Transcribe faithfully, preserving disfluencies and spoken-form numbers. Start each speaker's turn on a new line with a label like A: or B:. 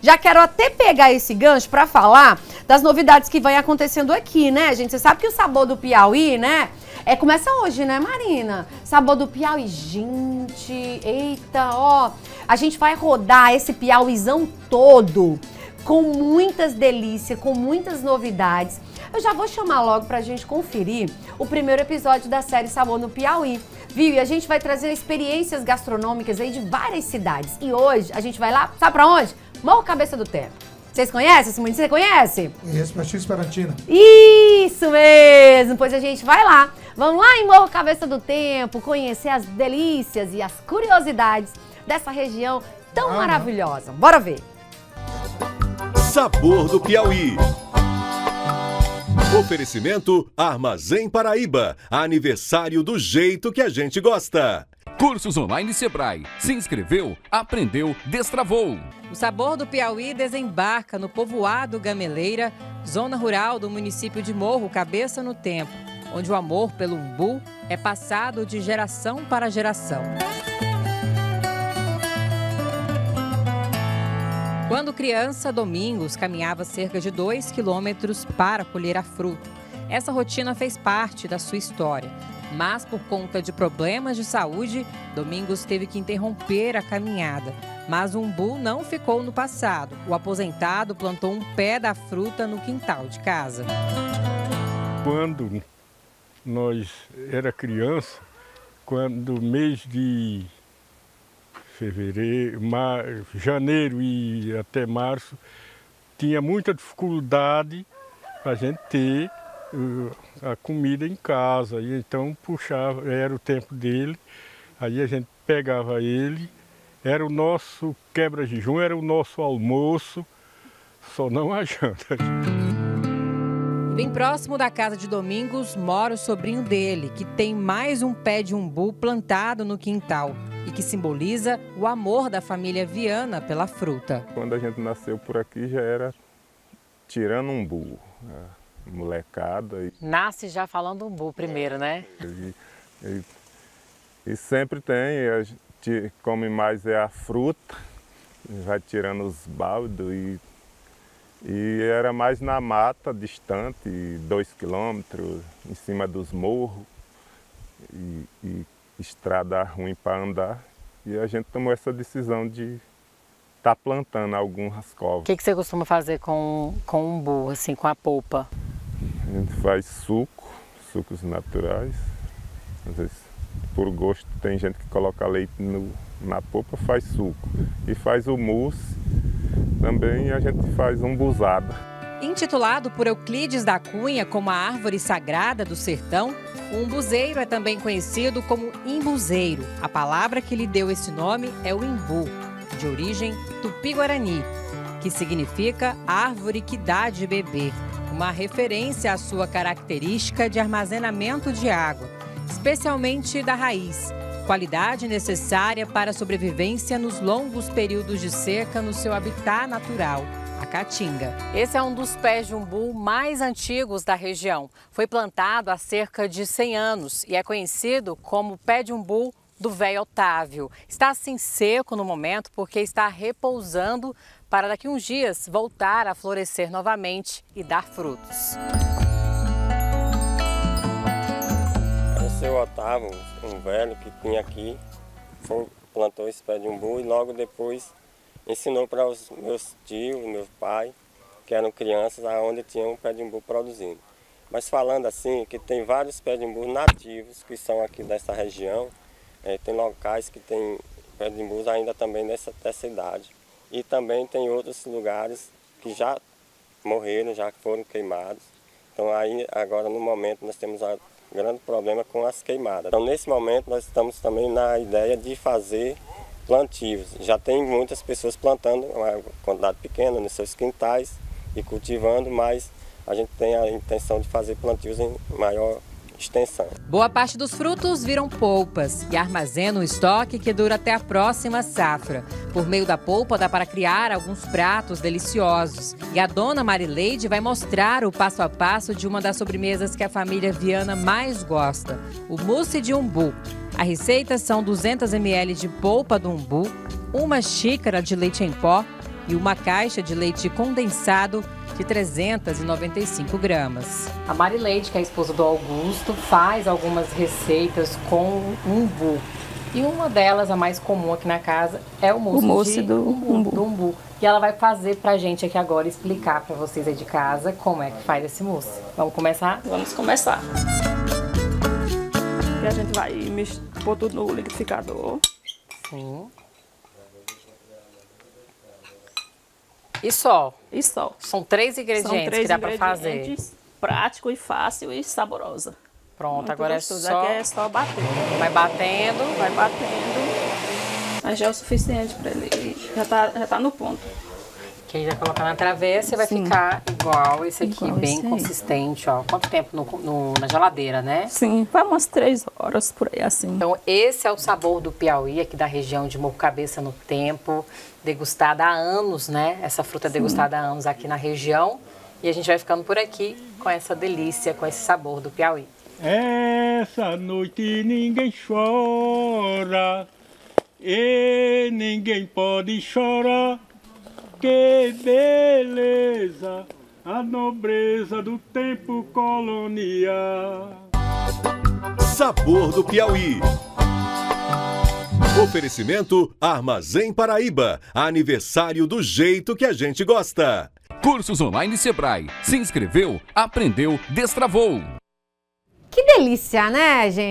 A: Já quero até pegar esse gancho para falar das novidades que vem acontecendo aqui, né, gente? Você sabe que o Sabor do Piauí, né? É, começa hoje, né, Marina? Sabor do Piauí. Gente, eita, ó. A gente vai rodar esse Piauizão todo com muitas delícias, com muitas novidades. Eu já vou chamar logo pra gente conferir o primeiro episódio da série Sabor no Piauí, viu? E a gente vai trazer experiências gastronômicas aí de várias cidades. E hoje a gente vai lá, sabe pra onde? Morro Cabeça do Tempo. Vocês conhecem esse município? Você conhece?
B: Conheço, Baixada Esperantina.
A: Isso mesmo! Pois a gente vai lá. Vamos lá em Morro Cabeça do Tempo, conhecer as delícias e as curiosidades dessa região tão ah, maravilhosa. Bora ver!
C: Sabor do Piauí. Oferecimento Armazém Paraíba. Aniversário do jeito que a gente gosta.
D: Cursos online Sebrae. Se inscreveu, aprendeu, destravou.
E: O Sabor do Piauí desembarca no povoado Gameleira, zona rural do município de Morro Cabeça no Tempo, onde o amor pelo umbu é passado de geração para geração. Quando criança, Domingos caminhava cerca de dois quilômetros para colher a fruta. Essa rotina fez parte da sua história. Mas, por conta de problemas de saúde, Domingos teve que interromper a caminhada. Mas o umbu não ficou no passado. O aposentado plantou um pé da fruta no quintal de casa.
F: Quando nós era criança, quando mês de fevereiro, mar, janeiro e até março, tinha muita dificuldade para a gente ter uh, a comida em casa. E então puxava, era o tempo dele, aí a gente pegava ele, era o nosso quebra-jejum, era o nosso almoço, só não a janta.
E: Bem próximo da casa de Domingos mora o sobrinho dele, que tem mais um pé de umbu plantado no quintal e que simboliza o amor da família Viana pela fruta.
G: Quando a gente nasceu por aqui já era tirando umbu, a molecada. E...
E: Nasce já falando umbu primeiro, né?
G: E, e, e sempre tem, a gente come mais é a fruta, vai tirando os baldos e, e era mais na mata, distante, dois quilômetros, em cima dos morros. E, e estrada ruim para andar, e a gente tomou essa decisão de estar tá plantando algumas covas.
E: O que, que você costuma fazer com, com umbu, assim, com a polpa?
G: A gente faz suco, sucos naturais, às vezes por gosto tem gente que coloca leite no, na polpa, faz suco, e faz o mousse, também a gente faz umbuzada.
E: Intitulado por Euclides da Cunha como a árvore sagrada do sertão, o umbuzeiro é também conhecido como imbuzeiro. A palavra que lhe deu esse nome é o imbu, de origem tupi-guarani, que significa árvore que dá de beber, uma referência à sua característica de armazenamento de água, especialmente da raiz, qualidade necessária para a sobrevivência nos longos períodos de seca no seu habitat natural, a caatinga. Esse é um dos pés de umbu mais antigos da região. Foi plantado há cerca de cem anos e é conhecido como pé de umbu do Velho Otávio. Está assim seco no momento porque está repousando para daqui uns dias voltar a florescer novamente e dar frutos.
H: É o seu Otávio, um velho que tinha aqui, foi, plantou esse pé de umbu e logo depois ensinou para os meus tios, meu pai, que eram crianças, onde tinham um pé de umbu produzindo. Mas falando assim, que tem vários pés de umbu nativos que são aqui dessa região, é, tem locais que tem pé de umbu ainda também nessa, dessa idade. E também tem outros lugares que já morreram, já foram queimados. Então aí agora no momento nós temos um grande problema com as queimadas. Então nesse momento nós estamos também na ideia de fazer plantios. Já tem muitas pessoas plantando uma quantidade pequena nos seus quintais e cultivando, mas a gente tem a intenção de fazer plantios em maior extensão.
E: Boa parte dos frutos viram polpas e armazenam um estoque que dura até a próxima safra. Por meio da polpa dá para criar alguns pratos deliciosos. E a dona Marileide vai mostrar o passo a passo de uma das sobremesas que a família Viana mais gosta, o mousse de umbu. A receita são duzentos mililitros de polpa do umbu, uma xícara de leite em pó, e uma caixa de leite condensado de trezentas e noventa e cinco gramas. A Marileide, que é a esposa do Augusto, faz algumas receitas com umbu. E uma delas, a mais comum aqui na casa, é o mousse,
B: o mousse
E: de
B: do,
E: umbu,
B: umbu.
E: do umbu. E ela vai fazer pra gente aqui agora, explicar pra vocês aí de casa como é que faz esse mousse. Vamos começar?
B: Vamos começar. E a gente vai pôr tudo no liquidificador.
E: Sim. E só?
B: E só.
E: São três ingredientes
B: São três
E: que dá pra fazer.
B: Prático e fácil e saborosa.
E: Pronto,
B: Muito
E: agora
B: gostoso.
E: é só...
B: Aqui é só bater.
E: Vai batendo.
B: Vai batendo. Mas já é o suficiente para ele. Já tá, já tá no ponto.
E: Que aí vai colocar na travessa e vai
B: Sim.
E: ficar igual esse aqui,
B: Igual
E: bem
B: esse aí.
E: consistente, ó. Quanto tempo no, no- na geladeira, né?
B: Sim, vai umas três horas por aí assim.
E: Então, esse é o sabor do Piauí, aqui da região de Morro Cabeça no Tempo, degustada há anos, né? Essa fruta é degustada há anos aqui na região. E a gente vai ficando por aqui com essa delícia, com esse sabor do Piauí.
F: Essa noite ninguém chora, e ninguém pode chorar. Que beleza, a nobreza do tempo colonial.
C: Sabor do Piauí. Oferecimento Armazém Paraíba. Aniversário do jeito que a gente gosta.
D: Cursos online Sebrae. Se inscreveu, aprendeu, destravou.
A: Que delícia, né, gente?